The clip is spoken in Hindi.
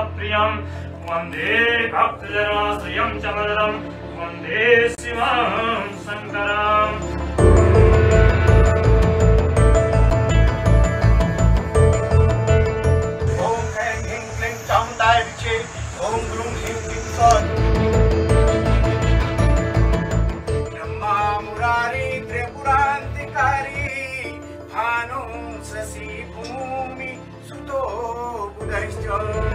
प्रियं वन्दे भक्तजनाश्रयं चमदं वन्दे शिवं शङ्करम्। ॐ ऐं ह्रीं क्लीं चामुण्डाय विद्महे ॐ ग्लूं ह्रीं क्लीं सौः। ब्रह्मा मुरारी त्रिपुरान्तिकारी भानु शशि भूमि सुतो बुधश्च